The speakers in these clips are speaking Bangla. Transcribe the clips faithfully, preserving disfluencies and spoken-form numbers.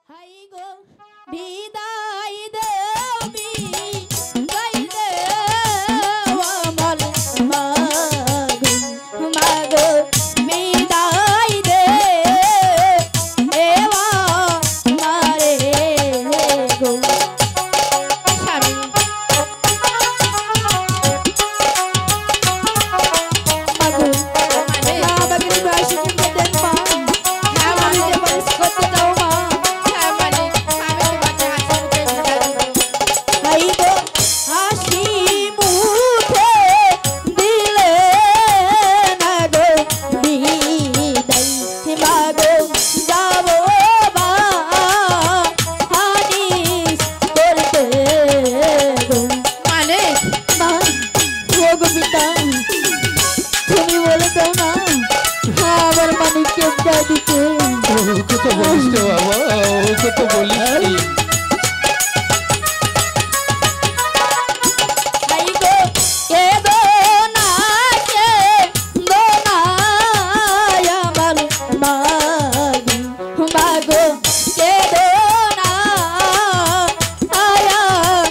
হাই গো বিদায় দেও বিদায় দেও আমার মাগো মাগো বিদায় দে এবা মারে গো স্বামী মাগো মানে আমাকে বাসি কি দেন পা হ্যাঁ মানে যে বয়স করতে যাও মা হ্যাঁ মানে আমি তোমাকে হাসি মুখে বিদায় দেব হাই গো হাসি মুখে দিলে না গো বিদায় মাগো যাবো বা হানিস করতে গো মানে মা ও গো বিদায় তুমি বলে দাও না আমার মানিককে বিদায় দিতে ওকে তো বলিস রে বাবা, ওকে তো বলিস রে। হাই গো কেদো না কেদো না আমার মাগো মাগো কেদো না আয়া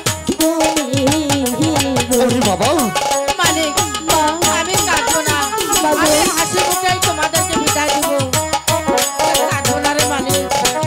তুমি গো ওরে বাবা, মানে মা আমি কাঁদবো না, আমি হাসি মুখেই তোমাদেরকে বিদায় দিব। কাঁদবো না রে মানে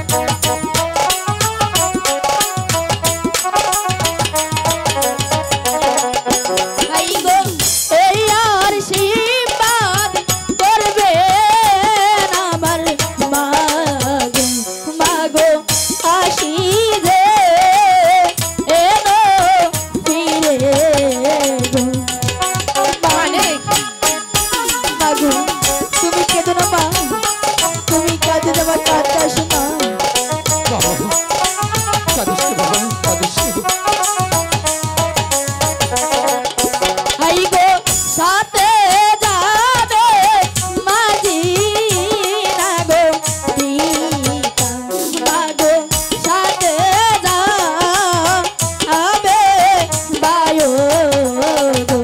হাই গো এই আর শিবাদ করবে আমার মাগো মাগো আসি যে এলো ফিরে গো মানে মাগো তুমি কেঁদো না মা তুমি কাঁদে দেওয়ার কাঁদতে আসো না বাবা কাঁদিস রে বাবা, কাঁদিস রে। হাই গো সাথে যাবে মাঝি না গো পিতা মাগো সাথে যাবে বায়ো গো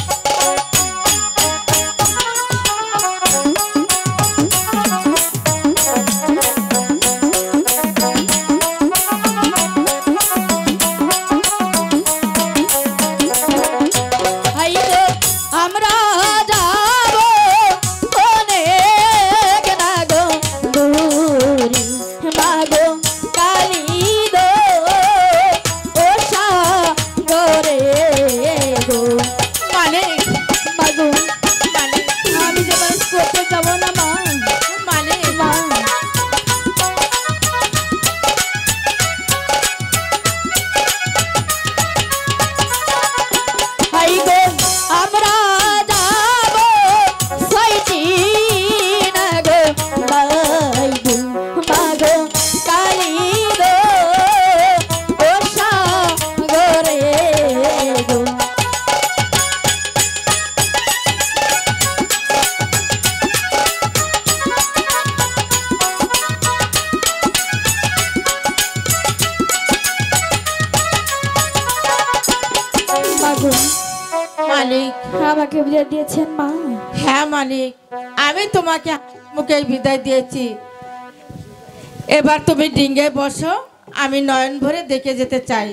হাই গো আমরা যাবো অনেক না গো দূরে মাগো কালী দো ও সাগরে গো মানে মাগো মানে আমি যে মানুষ করতে যাবো না মা মানে মা হাই গো আমরা যাবো সাইটি না গো মাগো মাগো কালী গো ও সাগরে গো মাগো মালিক আমাকে বিদায় দিয়েছেন মা হ্যাঁ মালিক আমি তোমাকে মুখে বিদায় দিয়েছি। এবার তুমি ডিঙ্গে বসো, আমি নয়ন ভরে দেখে যেতে চাই।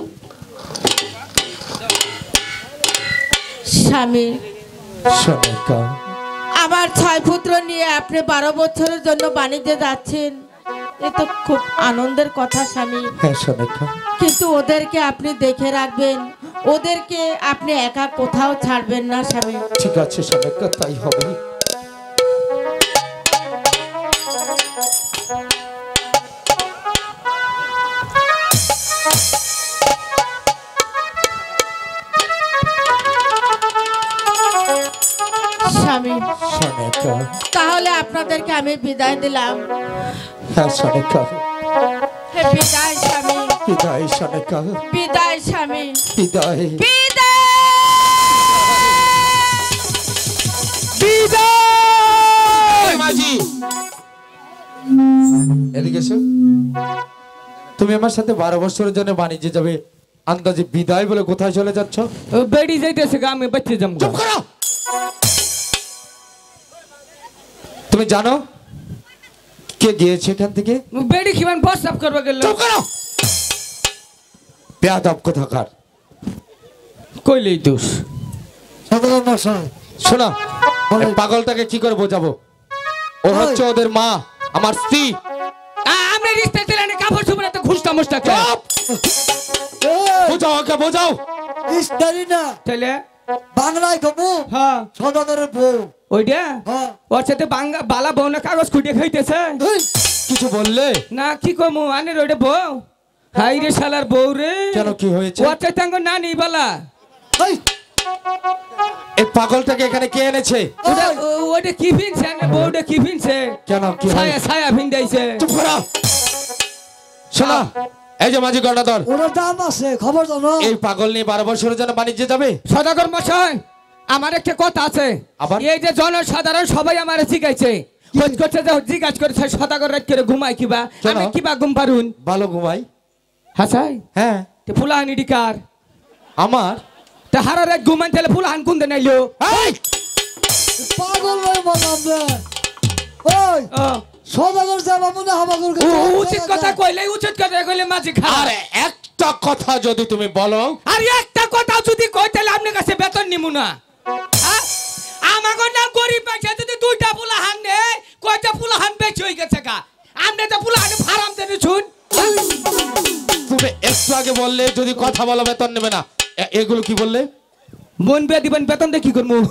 স্বামী সনিকা, আমার ছয় পুত্র নিয়ে আপনি বারো বছরের জন্য বাণিজ্যে যাচ্ছেন, এ তো খুব আনন্দের কথা স্বামী। হ্যাঁ সনিকা, কিন্তু ওদেরকে আপনি দেখে রাখবেন, ওদেরকে আপনি একা কোথাও ছাড়বেন না স্বামী। ঠিক আছে সনিকা, তাই হবে। স্বামী সনিকা, তাহলে আপনাদেরকে আমি বিদায় দিলাম। হ্যাঁ সনিকা, হে বিদায় স্বামী, বিদায় সনিকা, বিদায় স্বামী, বিদায় বিদায়। বিদায়। মাঝি এদিকে এসো। তুমি আমার সাথে বারো বছরের জন্য বাণিজ্যে যাবে, আন্দাজে বিদায় বলে কোথায় চলে যাচ্ছ? বেড়ি যাইতেছে আমি বাচ্চা যাবো। চুপ করো। তুমি জানো কে গিয়েছে এখান থেকে? বেড়ি খিবান প্রস্তাব করবে গেল। চুপ করো বেয়াদব কোথাকার। কইলেই দোষ। সদাগর মশাই শোনা এই পাগলটাকে কি করে বোঝাবো? ও হচ্ছে ওদের মা, আমার স্ত্রী। আমরা রিস্তা দিলেন কাপড় চোপড়ে তো ঘুষটা মুষটা খায়। বোঝাও ওকে বোঝাও। ইস্তারি না তাহলে বাংলায় কমু হ্যাঁ সদাগরের বউ। ওইটা হ্যাঁ ওর সাথে বাঙ্গা বালা বউ না কাগজ খুঁটে খাইতেছে এই, কিছু বললে? না কি কমু আনের ওইটা বউ। হাই রে শালার বউ রে। কেন কি হয়েছে? ওর চাইতে আঙ্গ না নেই বালা। এই, এই পাগলটাকে এখানে কে এনেছে? ওটা ও- ওটা কি ফিনছে আনে বউটা কি ফিনছে? কেন কি ছায়া হয়েছে? ছায়া ফিন্দাইছে। চুপ করো। শোনা এই যে মাঝি গণাধর, ওনার দাম আছে খবর জানো? এই পাগল নিয়ে বারো বছরের জন্য বাণিজ্যে যাবে। সদাগর মশাই আমার একটা কথা আছে। আবার? এই যে জনসাধারণ সবাই আমার জিগাইছে খোঁজ করছে যে জিজ্ঞাস করেছে সদাগর রাত করে ঘুমাই কিবা কেন? আমি কিবা ঘুম পারুন ভালো ঘুমাই। হাসাই হ্যাঁ তে ফুলাহানি ডিকার আমার। তে হারা রাত ঘুমান তাহলে ফুলাহান কোন দেন আইলো? এই! পাগল হয়ে বললাম রে। ওই ও, সদাগর যাবা মনে হাবাগর ও, উচিত কথা কইলে উচিত কথা কইলে মাঝি খা। আরে একটা কথা যদি তুমি বলো। আর একটা কথা যদি কই তাহলে আপনার কাছে বেতন নিমু না। হ্যাঁ? আমাগো না গরিব পাইছে যদি দুইটা ফুলাহান নে কয়টা ফুলাহান বেচে হই গেছে গা। আপনি তো ফুলাহান ফারাম দেন শুন। তুমি একটু আগে বললে যদি কথা বলো বেতন নেবে না। এ- এগুলো কি বললে? মন বে দিবেন বেতন দিয়ে কি করবো?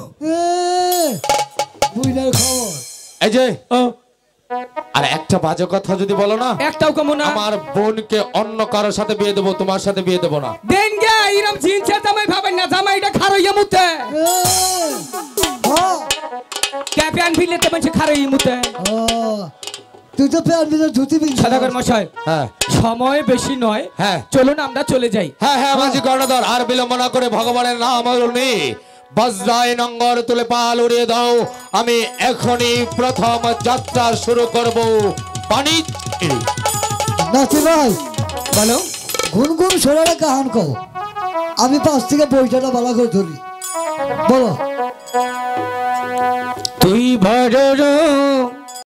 বুইনার খবর। এই যে ও, আর একটা বাজে কথা যদি বলো না, একটাও কমো না। আমার বোনকে অন্য কারোর সাথে বিয়ে দেবো, তোমার সাথে বিয়ে দেবো না। দেন গে ইরম জিনছে জামাই ভাবেন না জামাইটা খারইয়া মুতে। হ্যাঁ কে প্যান ভিলে তো বলছে খারই মুতে। তুই তো প্যান্ট ভিতরে ধুতি পিনছিস। সদাগর মশাই হ্যাঁ সময় বেশি নয়। হ্যাঁ চলুন আমরা চলে যাই। হ্যাঁ হ্যাঁ মাঝি কর্ণধর, আর বিলম্ব না করে ভগবানের নাম নি বজ্রায় নঙ্গর তুলে পাল উড়িয়ে দাও। আমি এখনই প্রথম যাত্রা শুরু করব বাণিজ্য। নাচি ভাই বলো গুনগুন সরারে কাহান কও। আমি পাশ থেকে বইটাটা বালা করে ধরি। বলো। তুই ভর